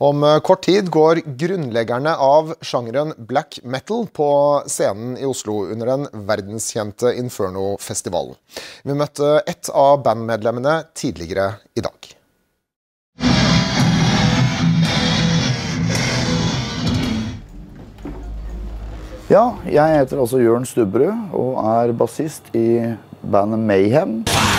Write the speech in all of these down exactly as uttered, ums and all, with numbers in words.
Om kort tid går grunnleggerne av sjangeren black metal på scenen i Oslo under den verdenskjente Inferno-festivalen. Vi møtte ett av bandmedlemmene tidligere i dag. Ja, jeg heter altså Jørn Stubberud og er bassist i bandet Mayhem.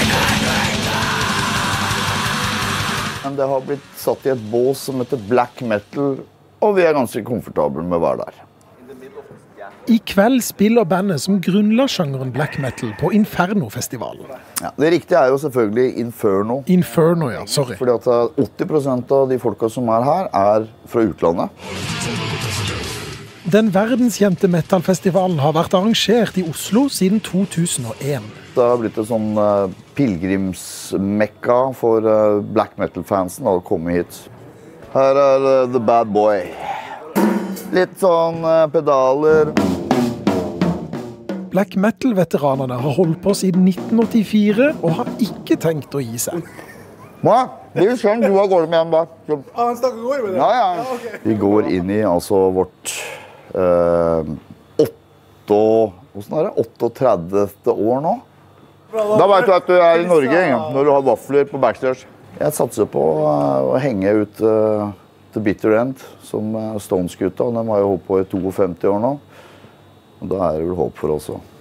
Men det har blitt satt i et bås som heter black metal, og vi er ganske komfortable med å være der. I kveld spiller bandet som grunnla sjangeren black metal på Inferno-festivalen. Ja, det riktige er jo selvfølgelig Inferno. Inferno, ja, sorry. Fordi at åtti prosent av de folka som er her er fra utlandet. Den verdenskjente metalfestivalen har vært arrangert i Oslo siden to tusen og en. Det har blitt et sånn uh, pilgrimsmekka for uh, black metal-fansen å komme hit. Her er uh, The Bad Boy. Litt sånn uh, pedaler. Black metal-veteranerne har holdt på siden nitten åttifire og har ikke tenkt å gi seg. Hva? Det er sånn du har gått med igjen da. Ah, han snakker går med det? Ja, ja. Ja, okay. Vi går inn i altså vårt uh, åtte, hvordan er det? åttiotredivte år nå. Da vet du at du er i Norge når du har vafler på backstage. Jeg satser på å henge ut uh, The Bitter End som Stones-gutta. De har jo holdt på i femtito år nå. Og da er det vel håp for oss også.